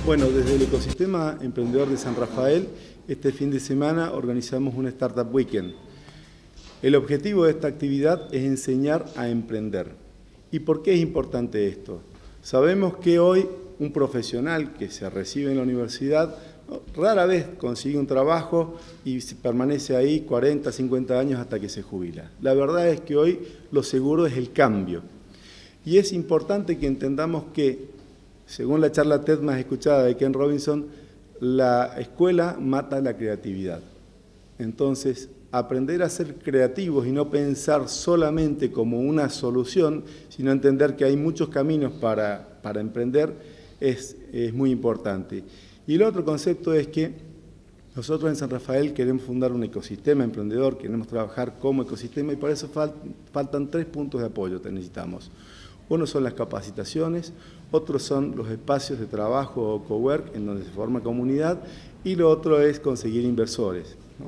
Bueno, desde el ecosistema emprendedor de San Rafael, este fin de semana organizamos un Startup Weekend. El objetivo de esta actividad es enseñar a emprender. ¿Y por qué es importante esto? Sabemos que hoy un profesional que se recibe en la universidad rara vez consigue un trabajo y permanece ahí 40, 50 años hasta que se jubila. La verdad es que hoy lo seguro es el cambio. Y es importante que entendamos que, según la charla TED más escuchada de Ken Robinson, la escuela mata la creatividad. Entonces, aprender a ser creativos y no pensar solamente como una solución, sino entender que hay muchos caminos para emprender, es muy importante. Y el otro concepto es que nosotros en San Rafael queremos fundar un ecosistema emprendedor, queremos trabajar como ecosistema y para eso faltan 3 puntos de apoyo que necesitamos. Uno son las capacitaciones, otros son los espacios de trabajo o cowork en donde se forma comunidad y lo otro es conseguir inversores, ¿no?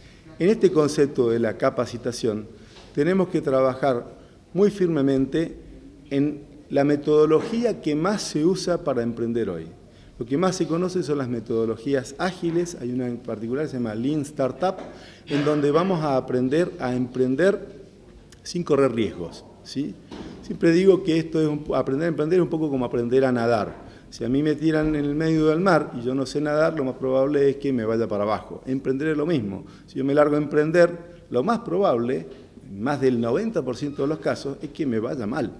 En este concepto de la capacitación tenemos que trabajar muy firmemente en la metodología que más se usa para emprender hoy. Lo que más se conoce son las metodologías ágiles, hay una en particular que se llama Lean Startup, en donde vamos a aprender a emprender sin correr riesgos, ¿sí? Siempre digo que esto es aprender a emprender es un poco como aprender a nadar. Si a mí me tiran en el medio del mar y yo no sé nadar, lo más probable es que me vaya para abajo. Emprender es lo mismo. Si yo me largo a emprender, lo más probable, más del 90% de los casos, es que me vaya mal.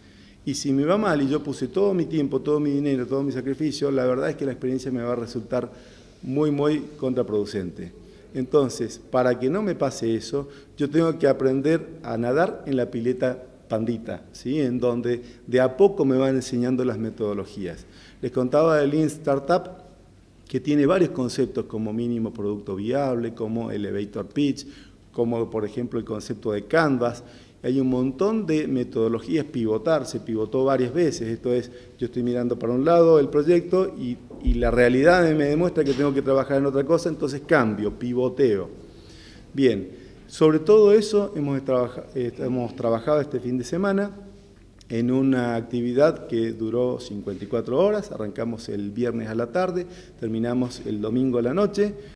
Y si me va mal y yo puse todo mi tiempo, todo mi dinero, todo mi sacrificio, la verdad es que la experiencia me va a resultar muy, muy contraproducente. Entonces, para que no me pase eso, yo tengo que aprender a nadar en la pileta pandita, ¿sí? En donde de a poco me van enseñando las metodologías. Les contaba de Lean Startup, que tiene varios conceptos como mínimo producto viable, como elevator pitch, como por ejemplo el concepto de Canvas. Hay un montón de metodologías pivotar, se pivotó varias veces, esto es, yo estoy mirando para un lado el proyecto y la realidad me demuestra que tengo que trabajar en otra cosa, entonces cambio, pivoteo. Bien. Sobre todo eso hemos trabajado este fin de semana en una actividad que duró 54 horas, arrancamos el viernes a la tarde, terminamos el domingo a la noche,